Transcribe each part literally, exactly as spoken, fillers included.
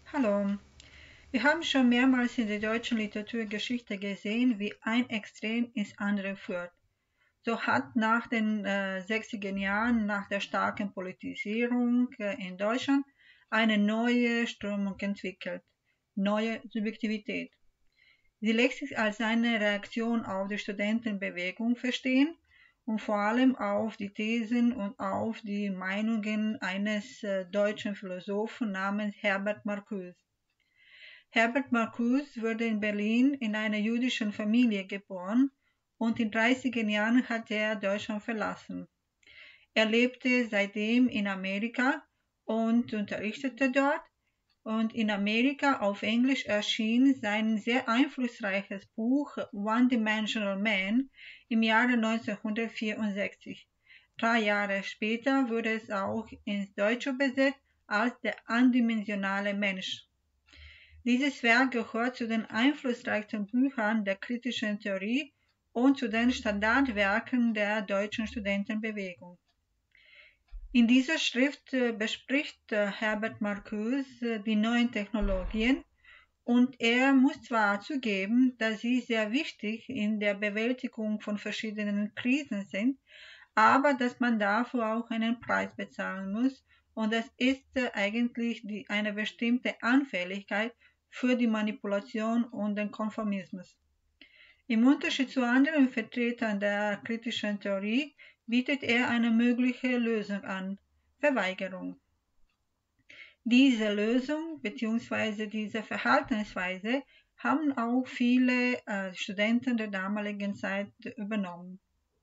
Hallo, wir haben schon mehrmals in der deutschen Literaturgeschichte gesehen, wie ein Extrem ins andere führt. So hat nach den äh, sechziger Jahren, nach der starken Politisierung äh, in Deutschland, eine neue Strömung entwickelt, neue Subjektivität. Sie lässt sich als eine Reaktion auf die Studentenbewegung verstehen und vor allem auf die Thesen und auf die Meinungen eines äh, deutschen Philosophen namens Herbert Marcuse. Herbert Marcuse wurde in Berlin in einer jüdischen Familie geboren und in dreißiger Jahren hat er Deutschland verlassen. Er lebte seitdem in Amerika und unterrichtete dort, und in Amerika auf Englisch erschien sein sehr einflussreiches Buch One-Dimensional Man im Jahre neunzehnhundertvierundsechzig. Drei Jahre später wurde es auch ins Deutsche übersetzt als der eindimensionale Mensch. Dieses Werk gehört zu den einflussreichsten Büchern der kritischen Theorie und zu den Standardwerken der deutschen Studentenbewegung. In dieser Schrift bespricht Herbert Marcuse die neuen Technologien, und er muss zwar zugeben, dass sie sehr wichtig in der Bewältigung von verschiedenen Krisen sind, aber dass man dafür auch einen Preis bezahlen muss, und das ist eigentlich die, eine bestimmte Anfälligkeit für die Manipulation und den Konformismus. Im Unterschied zu anderen Vertretern der kritischen Theorie bietet er eine mögliche Lösung an: Verweigerung. Diese Lösung bzw. diese Verhaltensweise haben auch viele äh, Studenten der damaligen Zeit übernommen.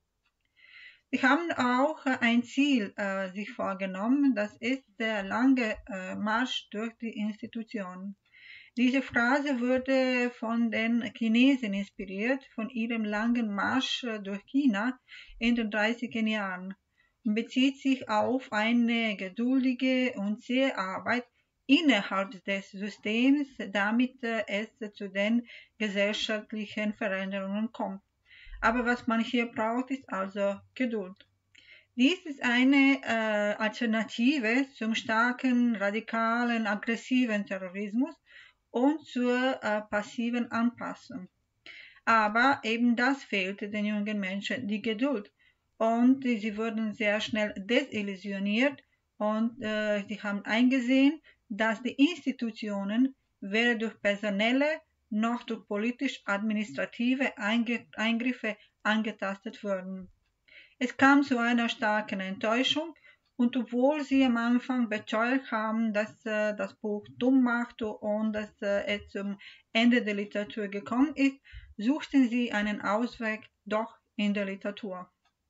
Sie haben auch ein Ziel äh, sich vorgenommen, das ist der lange äh, Marsch durch die Institutionen. Diese Phrase wurde von den Chinesen inspiriert, von ihrem langen Marsch durch China in den dreißiger Jahren, und bezieht sich auf eine geduldige und zähe Arbeit innerhalb des Systems, damit es zu den gesellschaftlichen Veränderungen kommt. Aber was man hier braucht, ist also Geduld. Dies ist eine äh, Alternative zum starken, radikalen, aggressiven Terrorismus und zur äh, passiven Anpassung. Aber eben das fehlte den jungen Menschen, die Geduld. Und äh, sie wurden sehr schnell desillusioniert, und äh, sie haben eingesehen, dass die Institutionen weder durch personelle noch durch politisch-administrative Eingriffe angetastet wurden. Es kam zu einer starken Enttäuschung, und obwohl sie am Anfang beteuert haben, dass äh, das Buch dumm machte und dass äh, es zum Ende der Literatur gekommen ist, suchten sie einen Ausweg doch in der Literatur.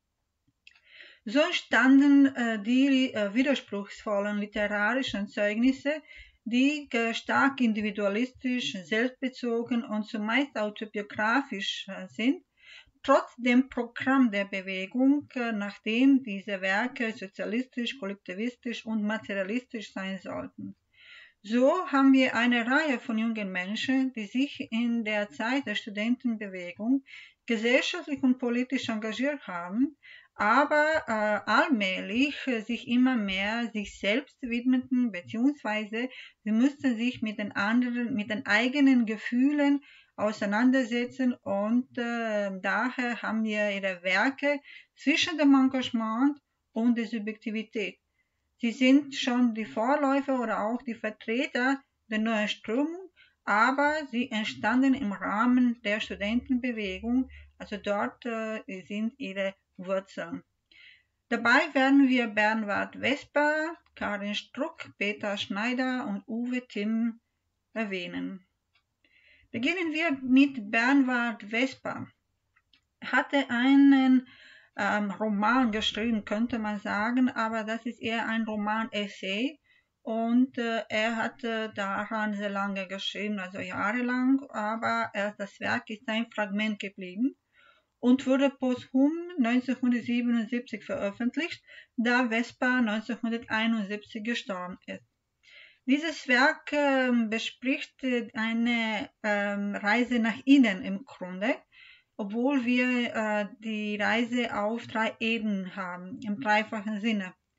So entstanden äh, die äh, widerspruchsvollen literarischen Zeugnisse, die äh, stark individualistisch, selbstbezogen und zumeist autobiografisch äh, sind, trotz dem Programm der Bewegung, äh, nachdem diese Werke sozialistisch, kollektivistisch und materialistisch sein sollten. So haben wir eine Reihe von jungen Menschen, die sich in der Zeit der Studentenbewegung gesellschaftlich und politisch engagiert haben, aber äh, allmählich äh, sich immer mehr sich selbst widmeten, beziehungsweise sie mussten sich mit den anderen, mit den eigenen Gefühlen auseinandersetzen, und äh, daher haben wir ihre Werke zwischen dem Engagement und der Subjektivität. Sie sind schon die Vorläufer oder auch die Vertreter der neuen Strömung, aber sie entstanden im Rahmen der Studentenbewegung, also dort äh, sind ihre Wurzeln. Dabei werden wir Bernward Vesper, Karin Struck, Peter Schneider und Uwe Timm erwähnen. Beginnen wir mit Bernward Vesper. Er hatte einen ähm, Roman geschrieben, könnte man sagen, aber das ist eher ein Roman-Essay, und äh, er hatte daran sehr lange geschrieben, also jahrelang, aber erst das Werk ist ein Fragment geblieben und wurde posthum neunzehnhundertsiebenundsiebzig veröffentlicht, da Vesper neunzehnhunderteinundsiebzig gestorben ist. Dieses Werk äh, bespricht eine äh, Reise nach innen im Grunde, obwohl wir äh, die Reise auf drei Ebenen haben, im dreifachen Sinne.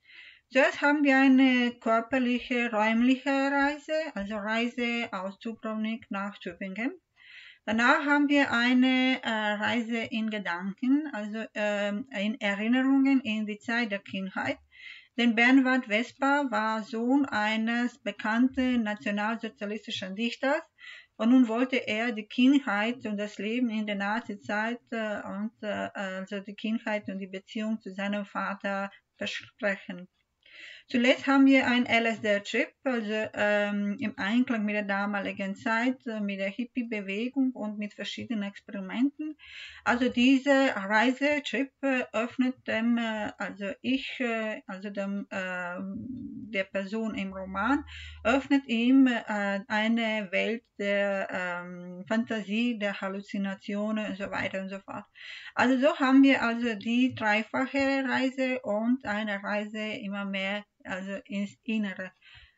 Zuerst haben wir eine körperliche, räumliche Reise, also Reise aus Dubrovnik nach Tübingen. Danach haben wir eine äh, Reise in Gedanken, also äh, in Erinnerungen in die Zeit der Kindheit. Denn Bernward Vesper war Sohn eines bekannten nationalsozialistischen Dichters und nun wollte er die Kindheit und das Leben in der Nazizeit äh, und äh, also die Kindheit und die Beziehung zu seinem Vater besprechen. Zuletzt haben wir einen L S D-Trip, also ähm, im Einklang mit der damaligen Zeit, äh, mit der Hippie-Bewegung und mit verschiedenen Experimenten. Also diese Reisetrip äh, öffnet dem, äh, also ich, äh, also dem, äh, der Person im Roman, öffnet ihm äh, eine Welt der ähm, Fantasie, der Halluzinationen und so weiter und so fort. Also so haben wir also die dreifache Reise und eine Reise immer mehr, also ins Innere.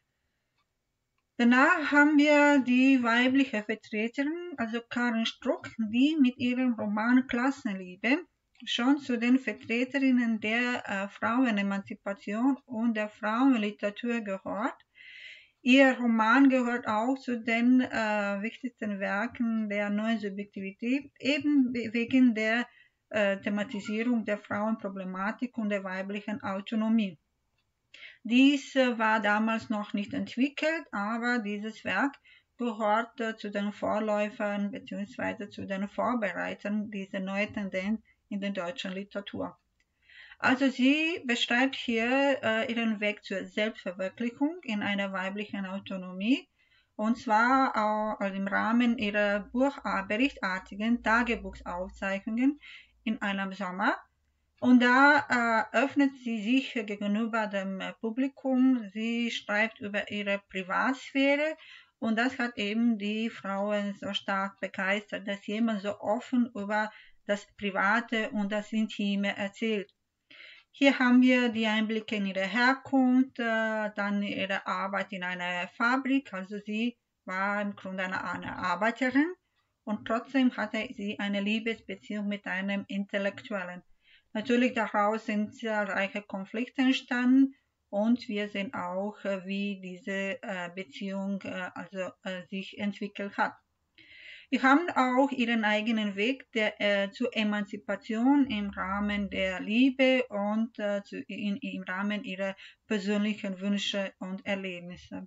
Danach haben wir die weibliche Vertreterin, also Karen Struck, die mit ihrem Roman Klassenliebe schon zu den Vertreterinnen der äh, Frauenemanzipation und der Frauenliteratur gehört. Ihr Roman gehört auch zu den äh, wichtigsten Werken der neuen Subjektivität, eben wegen der äh, Thematisierung der Frauenproblematik und der weiblichen Autonomie. Dies äh, war damals noch nicht entwickelt, aber dieses Werk gehört äh, zu den Vorläufern bzw. zu den Vorbereitern dieser neuen Tendenz in der deutschen Literatur. Also sie beschreibt hier äh, ihren Weg zur Selbstverwirklichung in einer weiblichen Autonomie, und zwar auch also im Rahmen ihrer buchberichtartigen Tagebuchsaufzeichnungen in einem Sommer. Und da äh, öffnet sie sich gegenüber dem Publikum. Sie schreibt über ihre Privatsphäre, und das hat eben die Frauen so stark begeistert, dass jemand so offen über das Private und das Intime erzählt. Hier haben wir die Einblicke in ihre Herkunft, äh, dann ihre Arbeit in einer Fabrik. Also sie war im Grunde eine, eine Arbeiterin, und trotzdem hatte sie eine Liebesbeziehung mit einem Intellektuellen. Natürlich daraus sind zahlreiche Konflikte entstanden, und wir sehen auch, wie diese Beziehung also sich entwickelt hat. Wir haben auch ihren eigenen Weg der, äh, zur Emanzipation im Rahmen der Liebe und äh, zu, in, im Rahmen ihrer persönlichen Wünsche und Erlebnisse.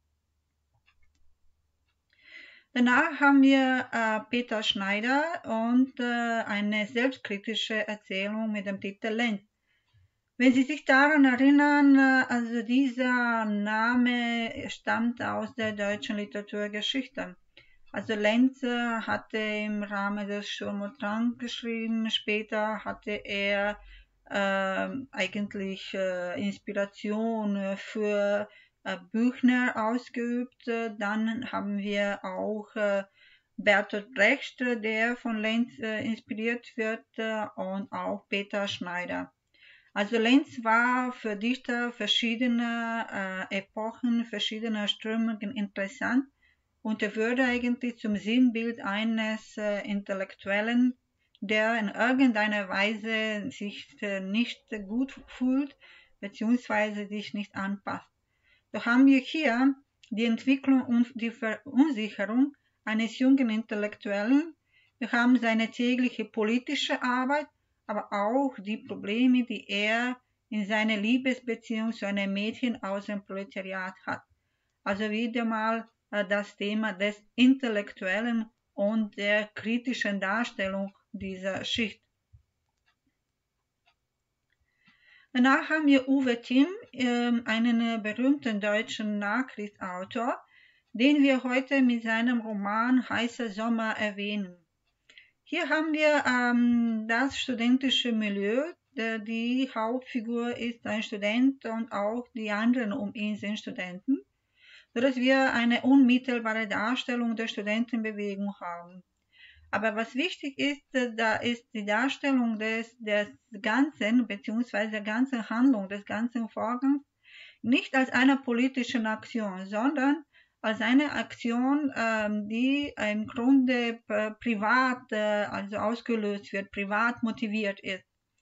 Danach haben wir äh, Peter Schneider und äh, eine selbstkritische Erzählung mit dem Titel Lenz. Wenn Sie sich daran erinnern, äh, also dieser Name stammt aus der deutschen Literaturgeschichte. Also Lenz äh, hatte im Rahmen des Sturm und Drang geschrieben, später hatte er äh, eigentlich äh, Inspiration für äh, Büchner ausgeübt. Dann haben wir auch äh, Bertolt Brecht, der von Lenz äh, inspiriert wird, äh, und auch Peter Schneider. Also Lenz war für Dichter verschiedener äh, Epochen, verschiedener Strömungen interessant, und er würde eigentlich zum Sinnbild eines äh, Intellektuellen, der in irgendeiner Weise sich äh, nicht gut fühlt bzw. sich nicht anpasst. Doch haben wir hier die Entwicklung und die Verunsicherung eines jungen Intellektuellen. Wir haben seine tägliche politische Arbeit, aber auch die Probleme, die er in seiner Liebesbeziehung zu einem Mädchen aus dem Proletariat hat. Also wieder mal das Thema des Intellektuellen und der kritischen Darstellung dieser Schicht. Danach haben wir Uwe Timm, einen berühmten deutschen Nachkriegsautor, den wir heute mit seinem Roman Heißer Sommer erwähnen. Hier haben wir ähm, das studentische Milieu. Die Hauptfigur ist ein Student und auch die anderen um ihn sind Studenten, sodass wir eine unmittelbare Darstellung der Studentenbewegung haben. Aber was wichtig ist, da ist die Darstellung des, des Ganzen bzw. der ganzen Handlung, des ganzen Vorgangs nicht als eine politische Aktion, sondern als eine Aktion, ähm, die im Grunde äh, privat, äh, also ausgelöst wird, privat motiviert ist.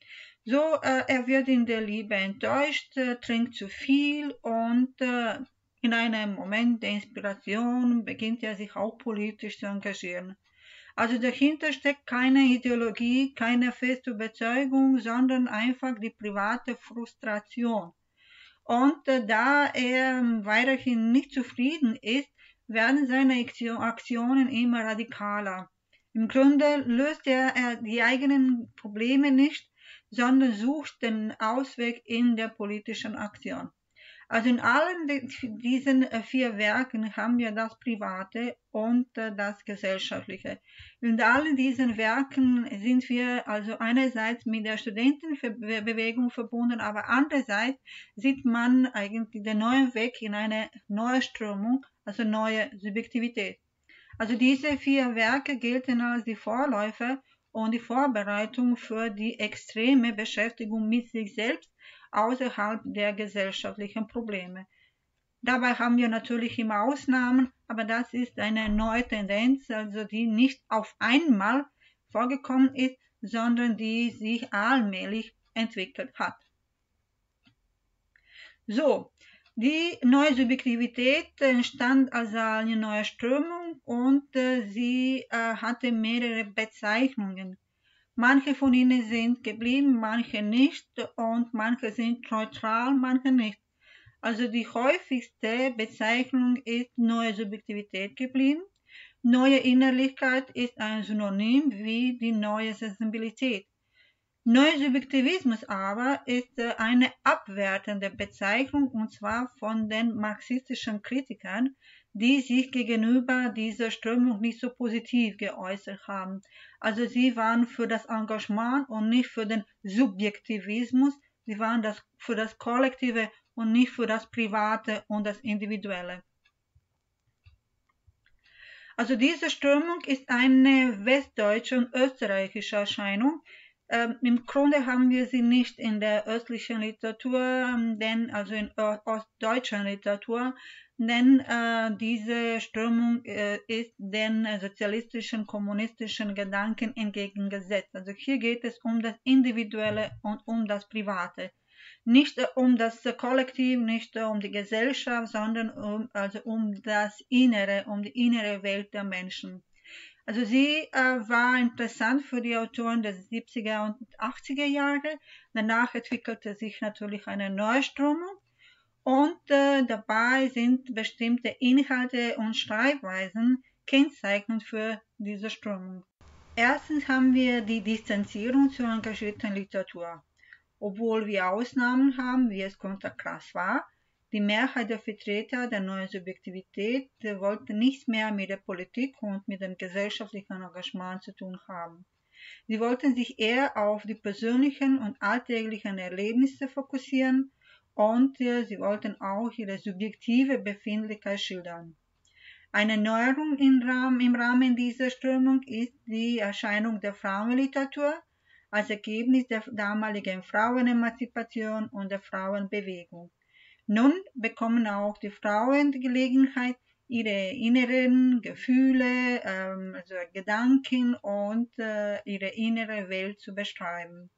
So, äh, er wird in der Liebe enttäuscht, äh, trinkt zu viel und äh, in einem Moment der Inspiration beginnt er sich auch politisch zu engagieren. Also dahinter steckt keine Ideologie, keine feste Überzeugung, sondern einfach die private Frustration. Und äh, da er weiterhin nicht zufrieden ist, werden seine Aktionen immer radikaler. Im Grunde löst er, er die eigenen Probleme nicht, sondern sucht den Ausweg in der politischen Aktion. Also in allen diesen vier Werken haben wir das Private und das Gesellschaftliche. In allen diesen Werken sind wir also einerseits mit der Studentenbewegung verbunden, aber andererseits sieht man eigentlich den neuen Weg in eine neue Strömung, also neue Subjektivität. Also diese vier Werke gelten als die Vorläufer und die Vorbereitung für die extreme Beschäftigung mit sich selbst außerhalb der gesellschaftlichen Probleme. Dabei haben wir natürlich immer Ausnahmen, aber das ist eine neue Tendenz, also die nicht auf einmal vorgekommen ist, sondern die sich allmählich entwickelt hat. So, die neue Subjektivität entstand als eine neue Strömung und äh, sie äh, hatte mehrere Bezeichnungen. Manche von ihnen sind geblieben, manche nicht und manche sind neutral, manche nicht. Also die häufigste Bezeichnung ist neue Subjektivität geblieben. Neue Innerlichkeit ist ein Synonym wie die neue Sensibilität. Neusubjektivismus aber ist eine abwertende Bezeichnung, und zwar von den marxistischen Kritikern, die sich gegenüber dieser Strömung nicht so positiv geäußert haben. Also sie waren für das Engagement und nicht für den Subjektivismus, sie waren das für das Kollektive und nicht für das Private und das Individuelle. Also diese Strömung ist eine westdeutsche und österreichische Erscheinung. Ähm, Im Grunde haben wir sie nicht in der östlichen Literatur, denn, also in ostdeutschen Literatur, denn äh, diese Strömung äh, ist den sozialistischen, kommunistischen Gedanken entgegengesetzt. Also hier geht es um das Individuelle und um das Private. Nicht äh, um das äh, Kollektiv, nicht äh, um die Gesellschaft, sondern um, also um das Innere, um die innere Welt der Menschen. Also sie äh, war interessant für die Autoren der siebziger und achtziger Jahre. Danach entwickelte sich natürlich eine Neuströmung und äh, dabei sind bestimmte Inhalte und Schreibweisen kennzeichnend für diese Strömung. Erstens haben wir die Distanzierung zur engagierten Literatur. Obwohl wir Ausnahmen haben, wie es Günter Grass war, die Mehrheit der Vertreter der neuen Subjektivität wollte nichts mehr mit der Politik und mit dem gesellschaftlichen Engagement zu tun haben. Sie wollten sich eher auf die persönlichen und alltäglichen Erlebnisse fokussieren und äh, sie wollten auch ihre subjektive Befindlichkeit schildern. Eine Neuerung im Rahmen, im Rahmen dieser Strömung ist die Erscheinung der Frauenliteratur als Ergebnis der damaligen Frauenemanzipation und der Frauenbewegung. Nun bekommen auch die Frauen die Gelegenheit, ihre inneren Gefühle, ähm, also Gedanken und äh, ihre innere Welt zu beschreiben.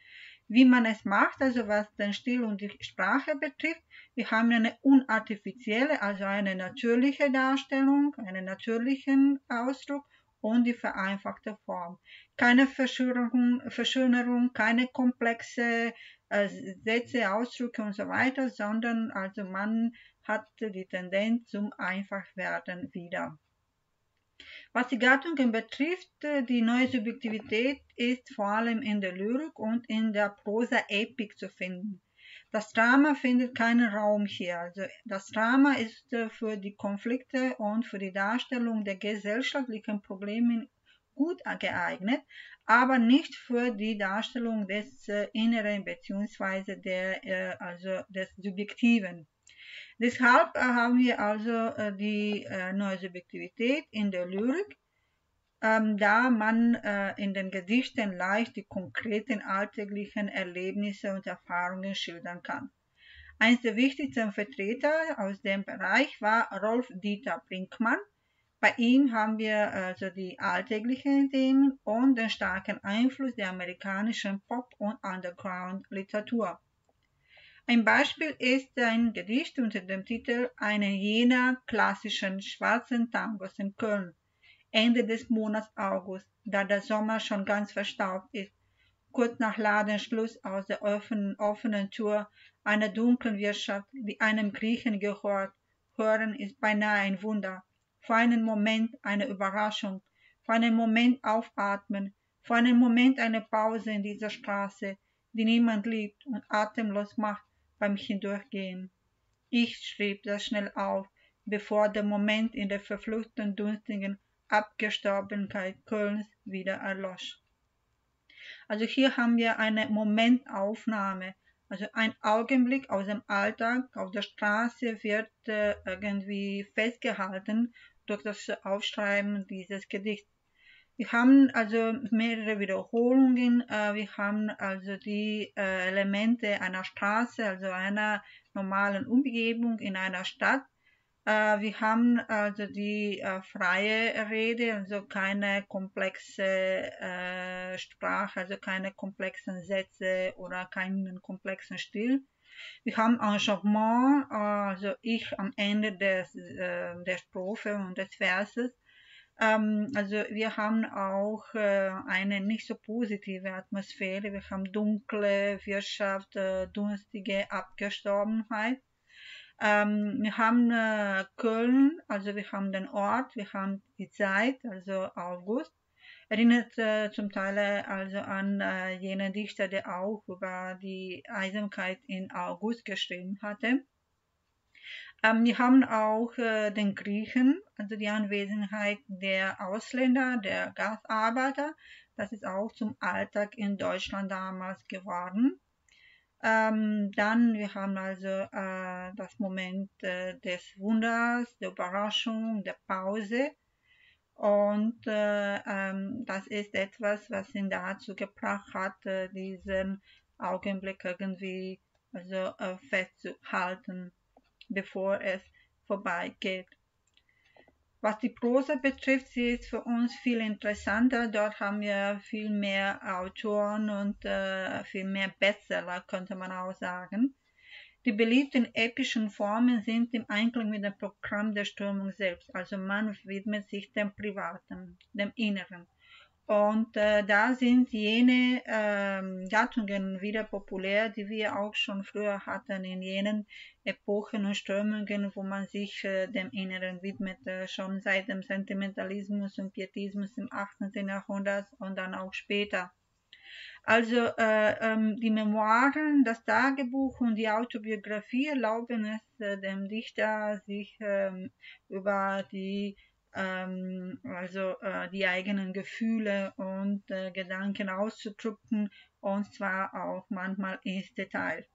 Wie man es macht, also was den Stil und die Sprache betrifft, wir haben eine unartifizielle, also eine natürliche Darstellung, einen natürlichen Ausdruck und die vereinfachte Form. Keine Verschönerung, Verschönerung keine komplexe äh, Sätze, Ausdrücke und so weiter, sondern also man hat die Tendenz zum Einfachwerden wieder. Was die Gattungen betrifft, die neue Subjektivität ist vor allem in der Lyrik und in der Prosa-Epik zu finden. Das Drama findet keinen Raum hier. Also das Drama ist für die Konflikte und für die Darstellung der gesellschaftlichen Probleme gut geeignet, aber nicht für die Darstellung des äh, Inneren bzw. Der, äh, also des Subjektiven. Deshalb äh, haben wir also äh, die äh, neue Subjektivität in der Lyrik, ähm, da man äh, in den Gedichten leicht die konkreten alltäglichen Erlebnisse und Erfahrungen schildern kann. Eines der wichtigsten Vertreter aus dem Bereich war Rolf Dieter Brinkmann, Bei ihm haben wir also die alltäglichen Themen und den starken Einfluss der amerikanischen Pop- und Underground-Literatur. Ein Beispiel ist ein Gedicht unter dem Titel Einen jener klassischen schwarzen Tangos in Köln, Ende des Monats August, da der Sommer schon ganz verstaubt ist, kurz nach Ladenschluss aus der offenen, offenen Tür einer dunklen Wirtschaft, die einem Griechen gehört. Hören ist beinahe ein Wunder. Für einen Moment eine Überraschung, für einen Moment aufatmen, für einen Moment eine Pause in dieser Straße, die niemand liebt und atemlos macht beim Hindurchgehen. Ich schrieb das schnell auf, bevor der Moment in der verfluchten, dunstigen Abgestorbenheit Kölns wieder erlosch. Also hier haben wir eine Momentaufnahme, also ein Augenblick aus dem Alltag auf der Straße wird äh, irgendwie festgehalten durch das Aufschreiben dieses Gedichts. Wir haben also mehrere Wiederholungen, äh, wir haben also die äh, Elemente einer Straße, also einer normalen Umgebung in einer Stadt. Äh, wir haben also die äh, freie Rede, also keine komplexe äh, Sprache, also keine komplexen Sätze oder keinen komplexen Stil. Wir haben Engagement, also ich am Ende des, äh, der Strophe und des Verses. Ähm, also wir haben auch äh, eine nicht so positive Atmosphäre. Wir haben dunkle Wirtschaft, äh, dunstige Abgestorbenheit. Ähm, wir haben äh, Köln, also wir haben den Ort, wir haben die Zeit, also August. Erinnert äh, zum Teil äh, also an äh, jenen Dichter, der auch über die Einsamkeit in August geschrieben hatte. Ähm, wir haben auch äh, den Griechen, also die Anwesenheit der Ausländer, der Gastarbeiter. Das ist auch zum Alltag in Deutschland damals geworden. Ähm, dann, wir haben also äh, das Moment äh, des Wunders, der Überraschung, der Pause. Und äh, ähm, das ist etwas, was ihn dazu gebracht hat, äh, diesen Augenblick irgendwie also, äh, festzuhalten, bevor es vorbeigeht. Was die Prosa betrifft, sie ist für uns viel interessanter. Dort haben wir viel mehr Autoren und äh, viel mehr Bestseller, könnte man auch sagen. Die beliebten epischen Formen sind im Einklang mit dem Programm der Strömung selbst. Also man widmet sich dem Privaten, dem Inneren. Und äh, da sind jene ähm, Gattungen wieder populär, die wir auch schon früher hatten, in jenen Epochen und Strömungen, wo man sich äh, dem Inneren widmete, schon seit dem Sentimentalismus und Pietismus im achtzehnten. Jahrhundert und dann auch später. Also äh, ähm, die Memoiren, das Tagebuch und die Autobiografie erlauben es äh, dem Dichter, sich ähm, über die ähm, also äh, die eigenen Gefühle und äh, Gedanken auszudrücken, und zwar auch manchmal ins Detail.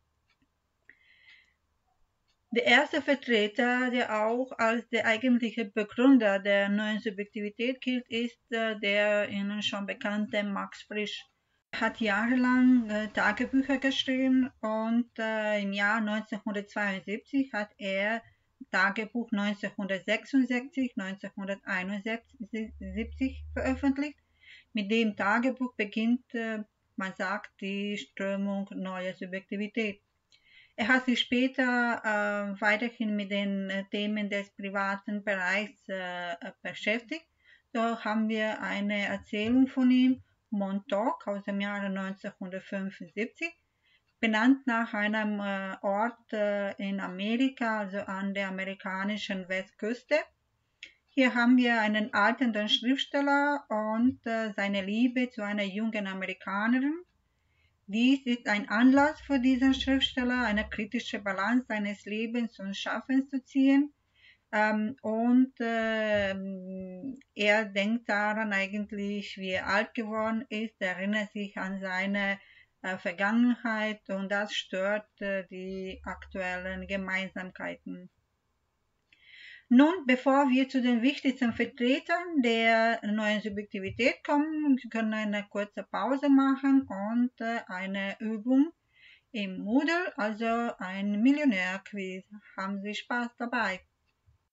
Der erste Vertreter, der auch als der eigentliche Begründer der neuen Subjektivität gilt, ist äh, der Ihnen schon bekannte Max Frisch. Er hat jahrelang äh, Tagebücher geschrieben und äh, im Jahr neunzehnhundertzweiundsiebzig hat er Tagebuch neunzehnhundertsechsundsechzig, neunzehnhunderteinundsiebzig veröffentlicht. Mit dem Tagebuch beginnt, äh, man sagt, die Strömung neuer Subjektivität. Er hat sich später äh, weiterhin mit den äh, Themen des privaten Bereichs äh, beschäftigt. So haben wir eine Erzählung von ihm, Montauk aus dem Jahre neunzehnhundertfünfundsiebzig, benannt nach einem äh, Ort äh, in Amerika, also an der amerikanischen Westküste. Hier haben wir einen alternden Schriftsteller und äh, seine Liebe zu einer jungen Amerikanerin. Dies ist ein Anlass für diesen Schriftsteller, eine kritische Balance seines Lebens und Schaffens zu ziehen. Ähm, und ähm, er denkt daran eigentlich, wie er alt geworden ist, erinnert sich an seine äh, Vergangenheit und das stört äh, die aktuellen Gemeinsamkeiten. Nun, bevor wir zu den wichtigsten Vertretern der neuen Subjektivität kommen, Sie können eine kurze Pause machen und äh, eine Übung im Moodle, also ein Millionär-Quiz. Haben Sie Spaß dabei?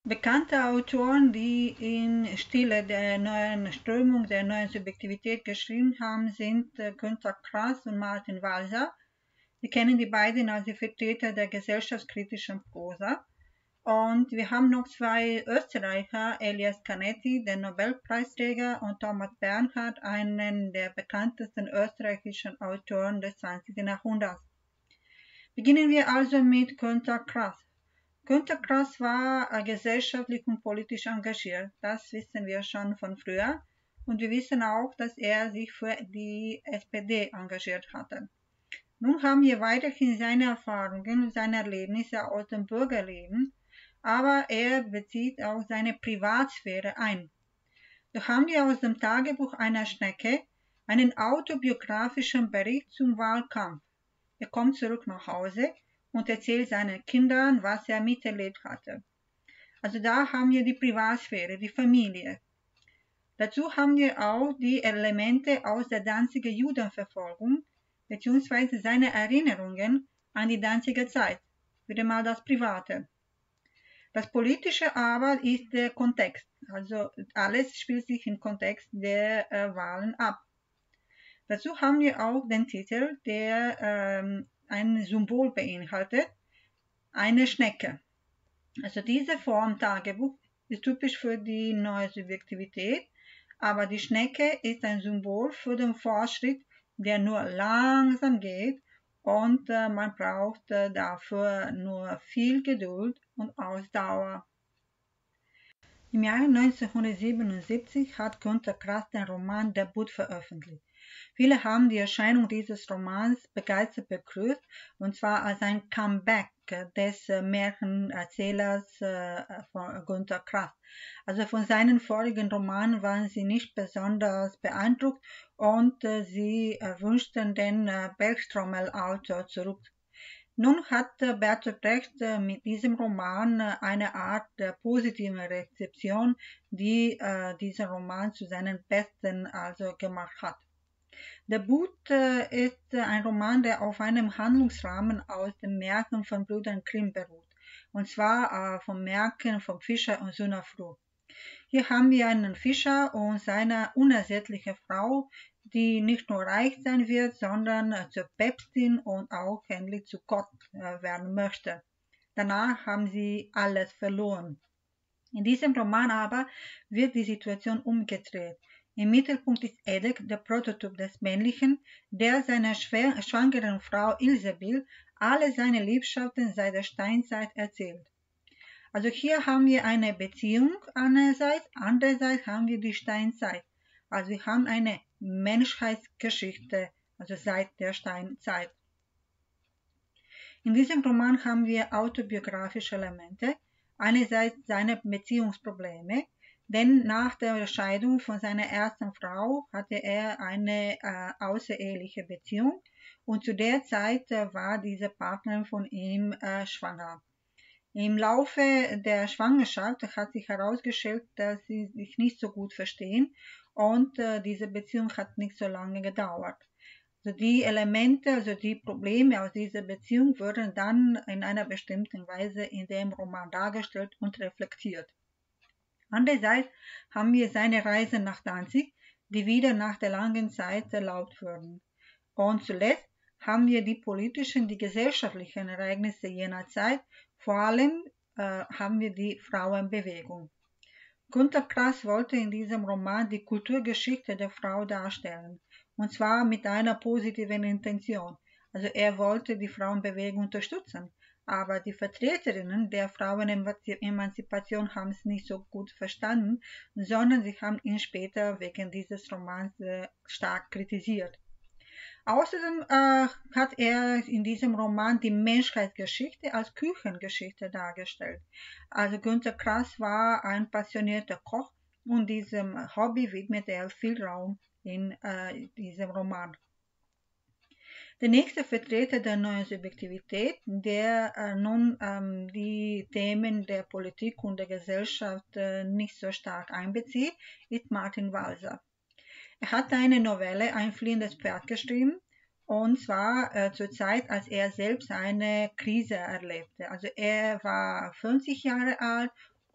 Bekannte Autoren, die in Stile der neuen Strömung, der neuen Subjektivität geschrieben haben, sind äh, Günter Grass und Martin Walser. Wir kennen die beiden als die Vertreter der gesellschaftskritischen Prosa. Und wir haben noch zwei Österreicher, Elias Canetti, der Nobelpreisträger, und Thomas Bernhard, einen der bekanntesten österreichischen Autoren des zwanzigsten Jahrhunderts. Beginnen wir also mit Günter Grass. Günter Grass war äh, gesellschaftlich und politisch engagiert, das wissen wir schon von früher. Und wir wissen auch, dass er sich für die S P D engagiert hatte. Nun haben wir weiterhin seine Erfahrungen und seine Erlebnisse aus dem Bürgerleben, aber er bezieht auch seine Privatsphäre ein. So haben wir aus dem Tagebuch einer Schnecke einen autobiografischen Bericht zum Wahlkampf. Er kommt zurück nach Hause und erzählt seinen Kindern, was er miterlebt hatte. Also da haben wir die Privatsphäre, die Familie. Dazu haben wir auch die Elemente aus der Danziger Judenverfolgung, beziehungsweise seine Erinnerungen an die Danziger Zeit. Wieder mal das Private. Das Politische aber ist der Kontext. Also alles spielt sich im Kontext der äh, Wahlen ab. Dazu haben wir auch den Titel, der ähm, ein Symbol beinhaltet, eine Schnecke. Also diese Form Tagebuch ist typisch für die neue Subjektivität, aber die Schnecke ist ein Symbol für den Fortschritt, der nur langsam geht und äh, man braucht äh, dafür nur viel Geduld und Ausdauer. Im Jahre neunzehnhundertsiebenundsiebzig hat Günter Grass den Roman Der Butt veröffentlicht. Viele haben die Erscheinung dieses Romans begeistert begrüßt, und zwar als ein Comeback des Märchenerzählers von Günter Grass. Also von seinen vorigen Romanen waren sie nicht besonders beeindruckt und sie wünschten den Bergstromel-Autor zurück. Nun hat Bertolt Brecht mit diesem Roman eine Art der positiven Rezeption, die diesen Roman zu seinen besten also gemacht hat. Der Butt äh, ist ein Roman, der auf einem Handlungsrahmen aus den Märchen von Brüdern Grimm beruht, und zwar äh, vom Märchen vom Fischer und seiner Frau. Hier haben wir einen Fischer und seine unersättliche Frau, die nicht nur reich sein wird, sondern äh, zur Päpstin und auch endlich zu Gott äh, werden möchte. Danach haben sie alles verloren. In diesem Roman aber wird die Situation umgedreht. Im Mittelpunkt ist Edek, der Prototyp des Männlichen, der seiner schwangeren Frau Ilsebill alle seine Liebschaften seit der Steinzeit erzählt. Also hier haben wir eine Beziehung einerseits, andererseits haben wir die Steinzeit. Also wir haben eine Menschheitsgeschichte, also seit der Steinzeit. In diesem Roman haben wir autobiografische Elemente, einerseits seine Beziehungsprobleme, denn nach der Scheidung von seiner ersten Frau hatte er eine äh, außereheliche Beziehung und zu der Zeit äh, war diese Partnerin von ihm äh, schwanger. Im Laufe der Schwangerschaft hat sich herausgestellt, dass sie sich nicht so gut verstehen und äh, diese Beziehung hat nicht so lange gedauert. Also die Elemente, also die Probleme aus dieser Beziehung wurden dann in einer bestimmten Weise in dem Roman dargestellt und reflektiert. Andererseits haben wir seine Reise nach Danzig, die wieder nach der langen Zeit erlaubt wurden. Und zuletzt haben wir die politischen, die gesellschaftlichen Ereignisse jener Zeit, vor allem äh, haben wir die Frauenbewegung. Günter Grass wollte in diesem Roman die Kulturgeschichte der Frau darstellen, und zwar mit einer positiven Intention. Also er wollte die Frauenbewegung unterstützen. Aber die Vertreterinnen der Frauenemanzipation haben es nicht so gut verstanden, sondern sie haben ihn später wegen dieses Romans äh, stark kritisiert. Außerdem äh, hat er in diesem Roman die Menschheitsgeschichte als Küchengeschichte dargestellt. Also Günter Grass war ein passionierter Koch und diesem Hobby widmete er viel Raum in äh, diesem Roman. Der nächste Vertreter der neuen Subjektivität, der äh, nun ähm, die Themen der Politik und der Gesellschaft äh, nicht so stark einbezieht, ist Martin Walser. Er hat eine Novelle Ein fliehendes Pferd geschrieben, und zwar äh, zur Zeit, als er selbst eine Krise erlebte. Also er war fünfzig Jahre alt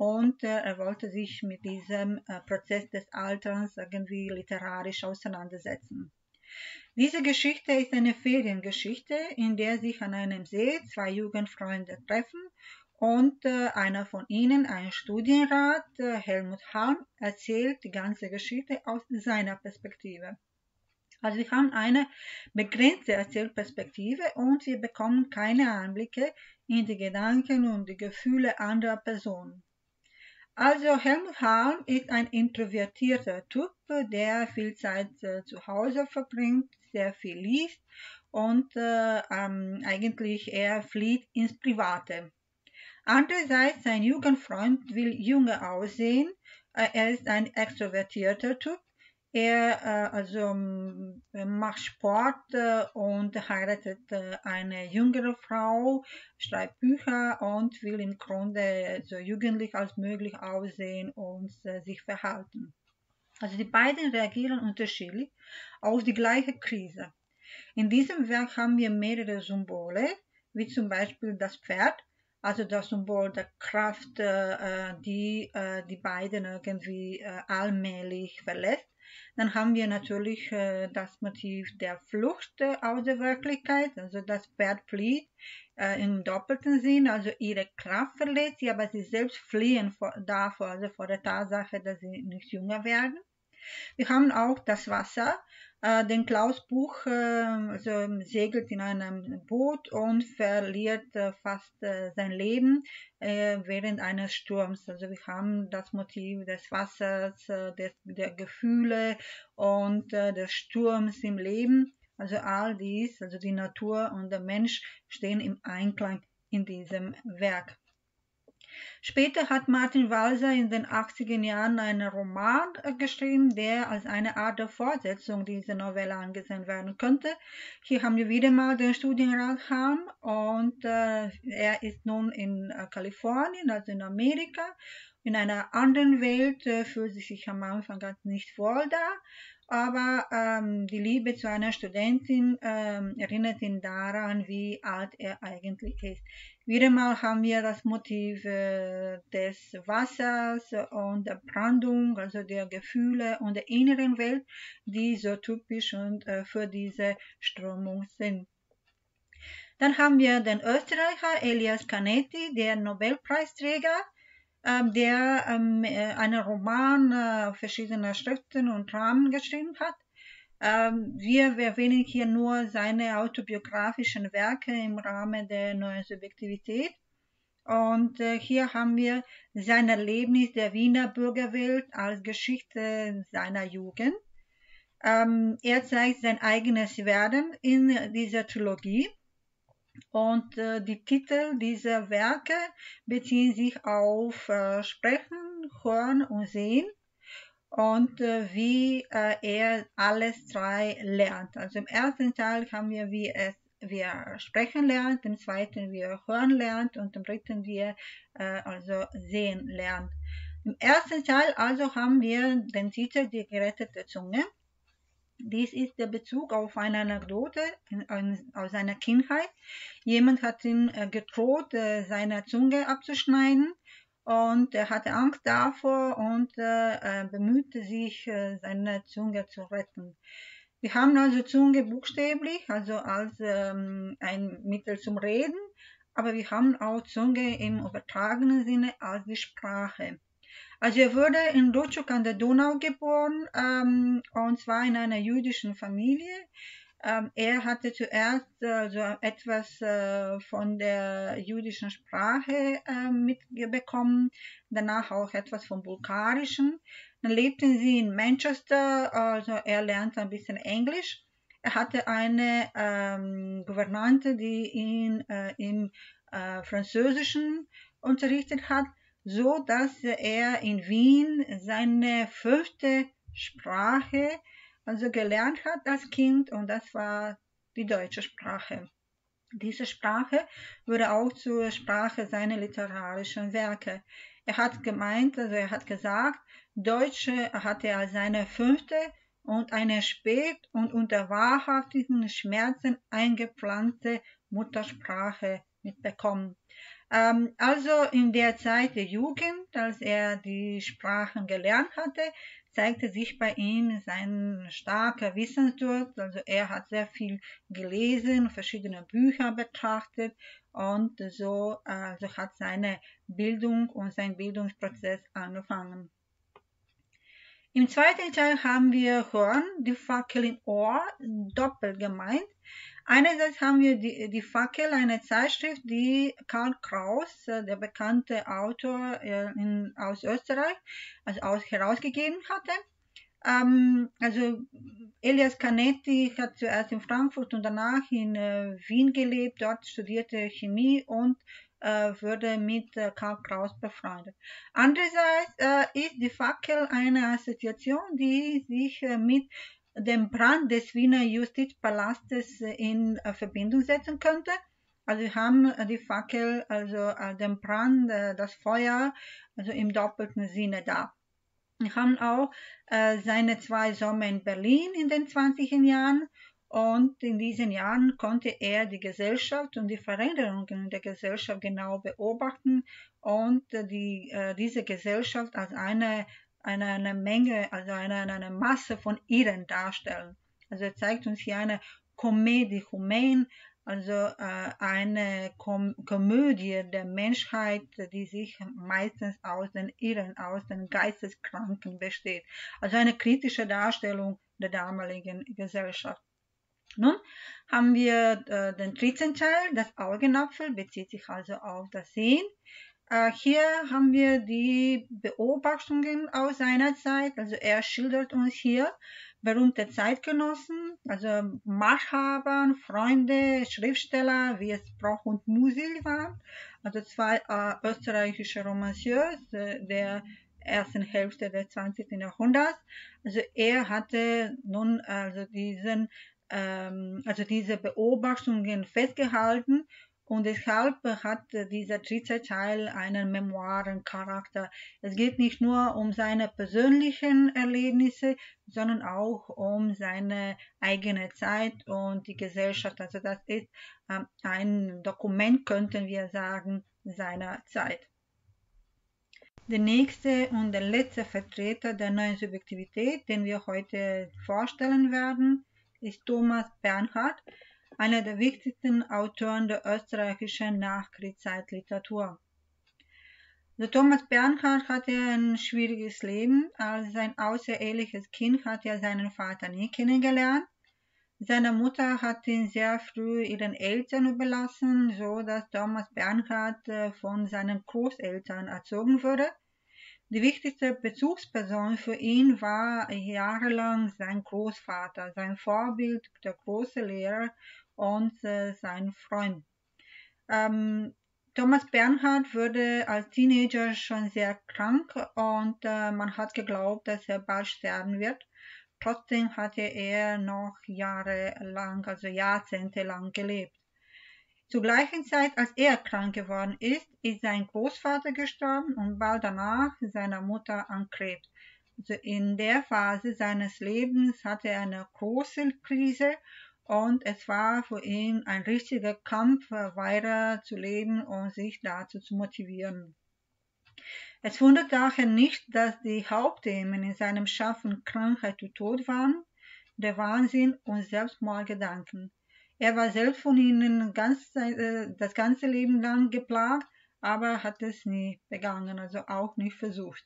und äh, er wollte sich mit diesem äh, Prozess des Alterns irgendwie literarisch auseinandersetzen. Diese Geschichte ist eine Feriengeschichte, in der sich an einem See zwei Jugendfreunde treffen und äh, einer von ihnen, ein Studienrat, äh, Helmut Halm, erzählt die ganze Geschichte aus seiner Perspektive. Also wir haben eine begrenzte Erzählperspektive und wir bekommen keine Einblicke in die Gedanken und die Gefühle anderer Personen. Also Helmut Halm ist ein introvertierter Typ, der viel Zeit äh, zu Hause verbringt, sehr viel liest und äh, ähm, eigentlich eher flieht ins Private. Andererseits, sein Jugendfreund will jünger aussehen. Äh, er ist ein extrovertierter Typ. Er äh, also macht Sport äh, und heiratet äh, eine jüngere Frau, schreibt Bücher und will im Grunde so jugendlich als möglich aussehen und äh, sich verhalten. Also die beiden reagieren unterschiedlich auf die gleiche Krise. In diesem Werk haben wir mehrere Symbole, wie zum Beispiel das Pferd, also das Symbol der Kraft, äh, die äh, die beiden irgendwie äh, allmählich verlässt. Dann haben wir natürlich äh, das Motiv der Flucht äh, aus der Wirklichkeit, also das Pferd flieht äh, im doppelten Sinn, also ihre Kraft verlässt sie, aber sie selbst fliehen vor, davor, also vor der Tatsache, dass sie nicht jünger werden. Wir haben auch das Wasser. Äh, den Klaus Buch äh, also segelt in einem Boot und verliert äh, fast äh, sein Leben äh, während eines Sturms. Also wir haben das Motiv des Wassers, äh, des, der Gefühle und äh, des Sturms im Leben. Also all dies, also die Natur und der Mensch stehen im Einklang in diesem Werk. Später hat Martin Walser in den achtziger Jahren einen Roman geschrieben, der als eine Art der Fortsetzung dieser Novelle angesehen werden könnte. Hier haben wir wieder mal den Studienrat Halm und äh, er ist nun in äh, Kalifornien, also in Amerika. In einer anderen Welt äh, fühlt sich am Anfang ganz nicht wohl da, aber ähm, die Liebe zu einer Studentin ähm, erinnert ihn daran, wie alt er eigentlich ist. Wieder mal haben wir das Motiv äh, des Wassers und der Brandung, also der Gefühle und der inneren Welt, die so typisch und äh, für diese Strömung sind. Dann haben wir den Österreicher Elias Canetti, der Nobelpreisträger, äh, der ähm, einen Roman, äh, verschiedene Schriften und Dramen geschrieben hat. Ähm, wir erwähnen hier nur seine autobiografischen Werke im Rahmen der neuen Subjektivität. Und äh, hier haben wir sein Erlebnis der Wiener Bürgerwelt als Geschichte seiner Jugend. Ähm, er zeigt sein eigenes Werden in dieser Trilogie. Und äh, die Titel dieser Werke beziehen sich auf äh, Sprechen, Hören und Sehen und äh, wie äh, er alles drei lernt. Also im ersten Teil haben wir, wie es wie er sprechen lernt, im zweiten wie er hören lernt und im dritten wie er äh, also sehen lernt. Im ersten Teil also haben wir den Titel Die gerettete Zunge. Dies ist der Bezug auf eine Anekdote in, in, aus seiner Kindheit. Jemand hat ihm äh, gedroht, äh, seine Zunge abzuschneiden. Und er hatte Angst davor und äh, bemühte sich, äh, seine Zunge zu retten. Wir haben also Zunge buchstäblich, also als ähm, ein Mittel zum Reden, aber wir haben auch Zunge im übertragenen Sinne als die Sprache. Also er wurde in Rutschuk an der Donau geboren, ähm, und zwar in einer jüdischen Familie. Ähm, er hatte zuerst äh, so etwas äh, von der jüdischen Sprache äh, mitbekommen, danach auch etwas vom Bulgarischen. Dann lebten sie in Manchester, also er lernte ein bisschen Englisch. Er hatte eine ähm, Gouvernante, die ihn äh, im äh, Französischen unterrichtet hat, so dass er in Wien seine fünfte Sprache also gelernt hat als Kind, und das war die deutsche Sprache. Diese Sprache wurde auch zur Sprache seiner literarischen Werke. Er hat gemeint, also er hat gesagt, Deutsch hatte er als seine fünfte und eine spät und unter wahrhaftigen Schmerzen eingepflanzte Muttersprache mitbekommen. Ähm, also in der Zeit der Jugend, als er die Sprachen gelernt hatte, zeigte sich bei ihm sein starker Wissensdurst. Also er hat sehr viel gelesen, verschiedene Bücher betrachtet und so also hat seine Bildung und sein Bildungsprozess angefangen. Im zweiten Teil haben wir Horn, die Fackel im Ohr, doppelt gemeint. Einerseits haben wir die, die Fackel, eine Zeitschrift, die Karl Kraus, der bekannte Autor in, aus Österreich, also aus, herausgegeben hatte. Ähm, also Elias Canetti hat zuerst in Frankfurt und danach in äh, Wien gelebt, dort studierte Chemie und äh, wurde mit äh, Karl Kraus befreundet. Andererseits äh, ist die Fackel eine Assoziation, die sich äh, mit dem Brand des Wiener Justizpalastes äh, in äh, Verbindung setzen könnte. Also wir haben äh, die Fackel, also äh, den Brand, äh, das Feuer, also im doppelten Sinne da. Wir haben auch äh, seine zwei Sommer in Berlin in den zwanziger Jahren und in diesen Jahren konnte er die Gesellschaft und die Veränderungen der Gesellschaft genau beobachten und äh, die, äh, diese Gesellschaft als eine, eine, eine Menge, also eine, eine Masse von Irren darstellen. Also er zeigt uns hier eine Comédie humaine, also äh, eine Kom Komödie der Menschheit, die sich meistens aus den Irren, aus den Geisteskranken besteht. Also eine kritische Darstellung der damaligen Gesellschaft. Nun haben wir äh, den dritten Teil, das Augenapfel, bezieht sich also auf das Sehen. Äh, hier haben wir die Beobachtungen aus seiner Zeit, also er schildert uns hier berühmte Zeitgenossen, also Machthaber, Freunde, Schriftsteller, wie es Broch und Musil waren, also zwei äh, österreichische Romanciers äh, der ersten Hälfte des zwanzigsten Jahrhunderts. Also er hatte nun also diesen ähm, also diese Beobachtungen festgehalten und deshalb hat dieser dritte Teil einen Memoirencharakter. Es geht nicht nur um seine persönlichen Erlebnisse, sondern auch um seine eigene Zeit und die Gesellschaft. Also das ist ähm, ein Dokument, könnten wir sagen, seiner Zeit. Der nächste und der letzte Vertreter der neuen Subjektivität, den wir heute vorstellen werden, ist Thomas Bernhard, einer der wichtigsten Autoren der österreichischen Nachkriegszeitliteratur. Also Thomas Bernhard hatte ein schwieriges Leben. Als sein außereheliches Kind hat er seinen Vater nie kennengelernt. Seine Mutter hat ihn sehr früh ihren Eltern überlassen, so dass Thomas Bernhard von seinen Großeltern erzogen wurde. Die wichtigste Bezugsperson für ihn war jahrelang sein Großvater, sein Vorbild, der große Lehrer und äh, sein Freund. Ähm, Thomas Bernhard wurde als Teenager schon sehr krank und äh, man hat geglaubt, dass er bald sterben wird. Trotzdem hatte er noch jahrelang, also jahrzehntelang gelebt. Zur gleichen Zeit, als er krank geworden ist, ist sein Großvater gestorben und bald danach seine Mutter an Krebs. Also in der Phase seines Lebens hatte er eine große Krise und es war für ihn ein richtiger Kampf, weiter zu leben und sich dazu zu motivieren. Es wundert daher nicht, dass die Hauptthemen in seinem Schaffen Krankheit und Tod waren, der Wahnsinn und Selbstmordgedanken. Er war selbst von ihnen ganz, äh, das ganze Leben lang geplagt, aber hat es nie begangen, also auch nicht versucht.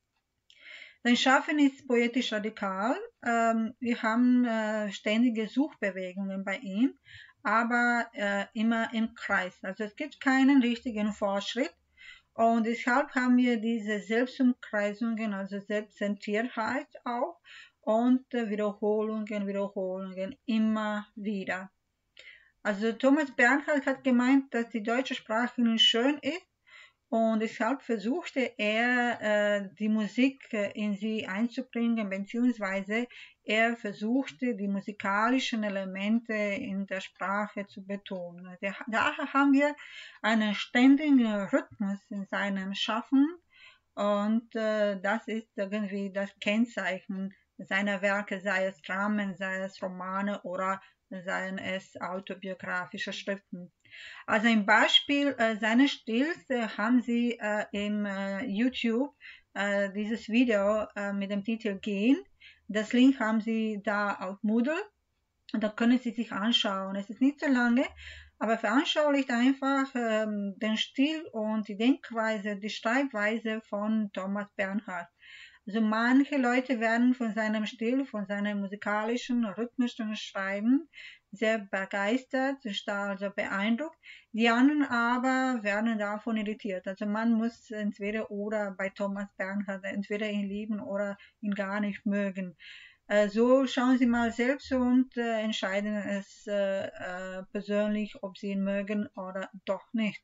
Sein Schaffen ist poetisch radikal. Ähm, wir haben äh, ständige Suchbewegungen bei ihm, aber äh, immer im Kreis. Also es gibt keinen richtigen Fortschritt. Und deshalb haben wir diese Selbstumkreisungen, also Selbstzentriertheit auch und äh, Wiederholungen, Wiederholungen immer wieder. Also Thomas Bernhard hat gemeint, dass die deutsche Sprache nun schön ist und deshalb versuchte er, äh, die Musik äh, in sie einzubringen, beziehungsweise er versuchte, die musikalischen Elemente in der Sprache zu betonen. Daher haben wir einen ständigen Rhythmus in seinem Schaffen und äh, das ist irgendwie das Kennzeichen seiner Werke, sei es Dramen, sei es Romane oder seien es autobiografische Schriften. Also ein Beispiel äh, seines Stils äh, haben Sie äh, im äh, YouTube äh, dieses Video äh, mit dem Titel Gehen. Das Link haben Sie da auf Moodle und da können Sie sich anschauen. Es ist nicht so lange, aber veranschaulicht einfach ähm, den Stil und die Denkweise, die Schreibweise von Thomas Bernhard. Also manche Leute werden von seinem Stil, von seinem musikalischen, rhythmischen Schreiben sehr begeistert, sind da also beeindruckt. Die anderen aber werden davon irritiert. Also man muss entweder oder bei Thomas Bernhard entweder ihn lieben oder ihn gar nicht mögen. Äh, so schauen Sie mal selbst und äh, entscheiden es äh, äh, persönlich, ob Sie ihn mögen oder doch nicht.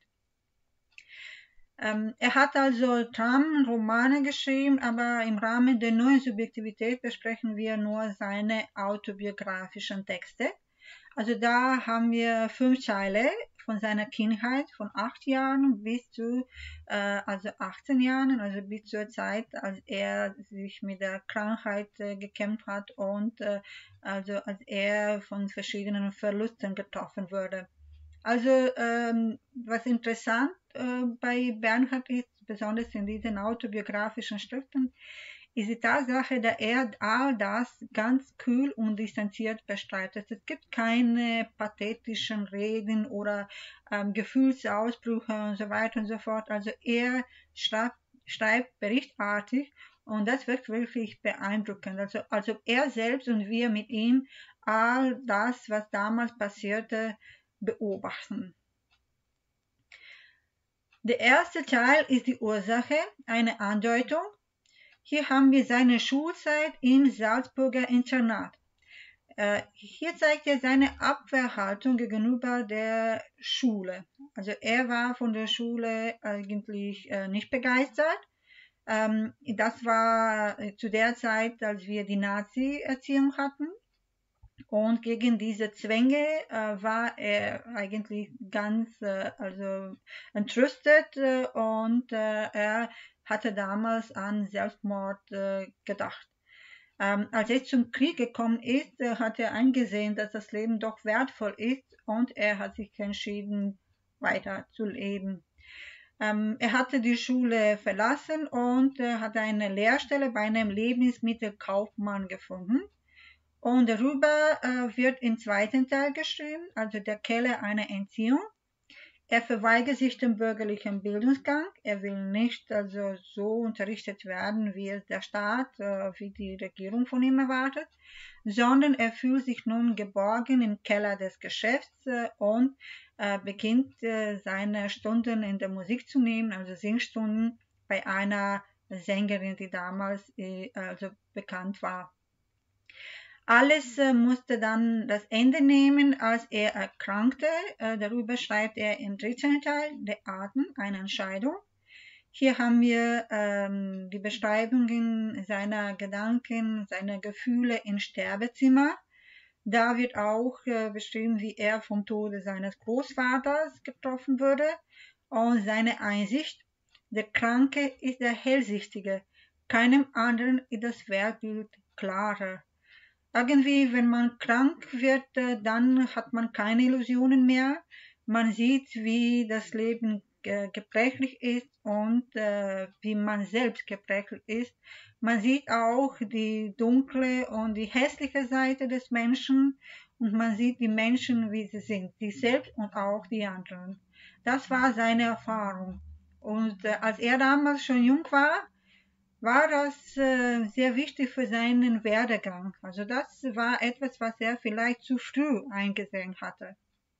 Ähm, er hat also Dramen, Romane geschrieben, aber im Rahmen der neuen Subjektivität besprechen wir nur seine autobiografischen Texte. Also da haben wir fünf Teile von seiner Kindheit, von acht Jahren bis zu äh, also achtzehn Jahren, also bis zur Zeit, als er sich mit der Krankheit äh, gekämpft hat und äh, also als er von verschiedenen Verlusten getroffen wurde. Also ähm, was interessant äh, bei Bernhard ist, besonders in diesen autobiografischen Schriften, ist die Tatsache, dass er all das ganz kühl und distanziert bestreitet. Es gibt keine pathetischen Reden oder ähm, Gefühlsausbrüche und so weiter und so fort. Also er schreibt, schreibt berichtartig und das wird wirklich beeindruckend. Also, also er selbst und wir mit ihm all das, was damals passierte, beobachten. Der erste Teil ist die Ursache, eine Andeutung. Hier haben wir seine Schulzeit im Salzburger Internat. Äh, hier zeigt er seine Abwehrhaltung gegenüber der Schule. Also er war von der Schule eigentlich äh, nicht begeistert. Ähm, das war äh, zu der Zeit, als wir die Nazi-Erziehung hatten. Und gegen diese Zwänge äh, war er eigentlich ganz äh, also entrüstet äh, und äh, er hatte damals an Selbstmord äh, gedacht. Ähm, als er zum Krieg gekommen ist, äh, hat er eingesehen, dass das Leben doch wertvoll ist und er hat sich entschieden, weiter zu leben. Ähm, er hatte die Schule verlassen und äh, hat eine Lehrstelle bei einem Lebensmittelkaufmann gefunden. Und darüber äh, wird im zweiten Teil geschrieben, also der Keller einer Entziehung. Er verweigert sich dem bürgerlichen Bildungsgang. Er will nicht also so unterrichtet werden, wie es der Staat, äh, wie die Regierung von ihm erwartet, sondern er fühlt sich nun geborgen im Keller des Geschäfts äh, und äh, beginnt äh, seine Stunden in der Musik zu nehmen, also Singstunden bei einer Sängerin, die damals äh, also bekannt war. Alles äh, musste dann das Ende nehmen, als er erkrankte. Äh, darüber schreibt er im dritten Teil, der Atem, eine Entscheidung. Hier haben wir ähm, die Beschreibungen seiner Gedanken, seiner Gefühle im Sterbezimmer. Da wird auch äh, beschrieben, wie er vom Tode seines Großvaters getroffen wurde und seine Einsicht. Der Kranke ist der Hellsichtige. Keinem anderen ist das Weltbild klarer. Irgendwie, wenn man krank wird, dann hat man keine Illusionen mehr. Man sieht, wie das Leben gebrechlich ist und äh, wie man selbst gebrechlich ist. Man sieht auch die dunkle und die hässliche Seite des Menschen und man sieht die Menschen, wie sie sind, die selbst und auch die anderen. Das war seine Erfahrung. Und äh, als er damals schon jung war, war das äh, sehr wichtig für seinen Werdegang. Also das war etwas, was er vielleicht zu früh eingesehen hatte.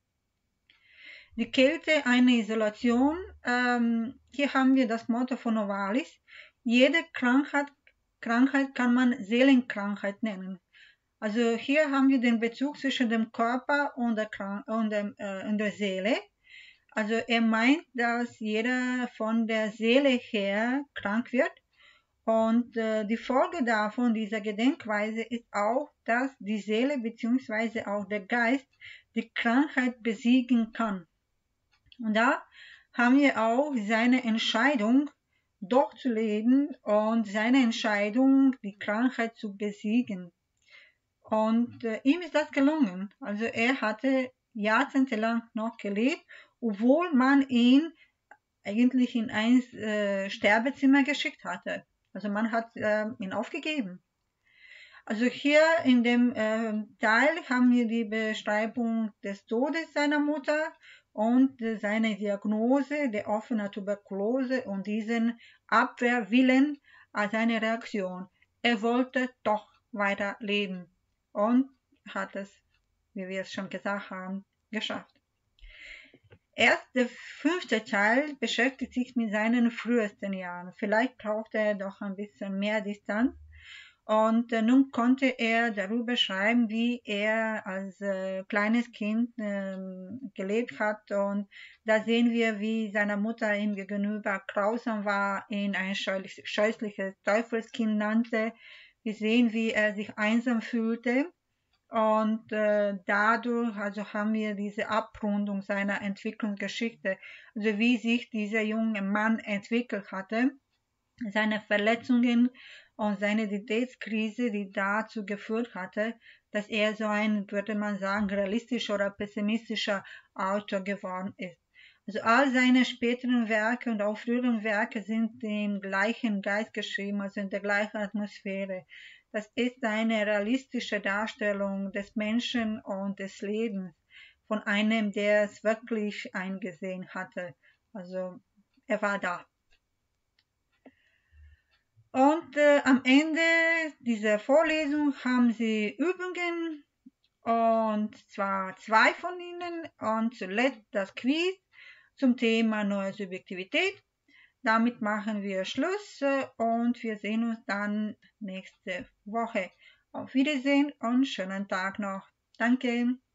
Die Kälte, eine Isolation. Ähm, hier haben wir das Motto von Novalis. Jede Krankheit, Krankheit kann man Seelenkrankheit nennen. Also hier haben wir den Bezug zwischen dem Körper und der, und dem, äh, und der Seele. Also er meint, dass jeder von der Seele her krank wird. Und äh, die Folge davon, dieser Gedenkweise, ist auch, dass die Seele bzw. auch der Geist die Krankheit besiegen kann. Und da haben wir auch seine Entscheidung, doch zu leben und seine Entscheidung, die Krankheit zu besiegen. Und äh, ihm ist das gelungen. Also er hatte jahrzehntelang noch gelebt, obwohl man ihn eigentlich in ein äh, Sterbezimmer geschickt hatte. Also man hat äh, ihn aufgegeben. Also hier in dem äh, Teil haben wir die Beschreibung des Todes seiner Mutter und äh, seine Diagnose der offenen Tuberkulose und diesen Abwehrwillen als eine Reaktion. Er wollte doch weiter leben und hat es, wie wir es schon gesagt haben, geschafft. Erst der fünfte Teil beschäftigt sich mit seinen frühesten Jahren. Vielleicht brauchte er doch ein bisschen mehr Distanz. Und äh, nun konnte er darüber schreiben, wie er als äh, kleines Kind ähm, gelebt hat. Und da sehen wir, wie seine Mutter ihm gegenüber grausam war, ihn ein scheußliches Teufelskind nannte. Wir sehen, wie er sich einsam fühlte. Und äh, dadurch also haben wir diese Abrundung seiner Entwicklungsgeschichte, also wie sich dieser junge Mann entwickelt hatte, seine Verletzungen und seine Identitätskrise, die dazu geführt hatte, dass er so ein, würde man sagen, realistischer oder pessimistischer Autor geworden ist. Also all seine späteren Werke und auch früheren Werke sind im gleichen Geist geschrieben, also in der gleichen Atmosphäre. Das ist eine realistische Darstellung des Menschen und des Lebens von einem, der es wirklich eingesehen hatte. Also er war da. Und äh, am Ende dieser Vorlesung haben Sie Übungen, und zwar zwei von ihnen, und zuletzt das Quiz zum Thema neue Subjektivität. Damit machen wir Schluss äh, und wir sehen uns dann nächste Woche. Auf Wiedersehen und schönen Tag noch. Danke.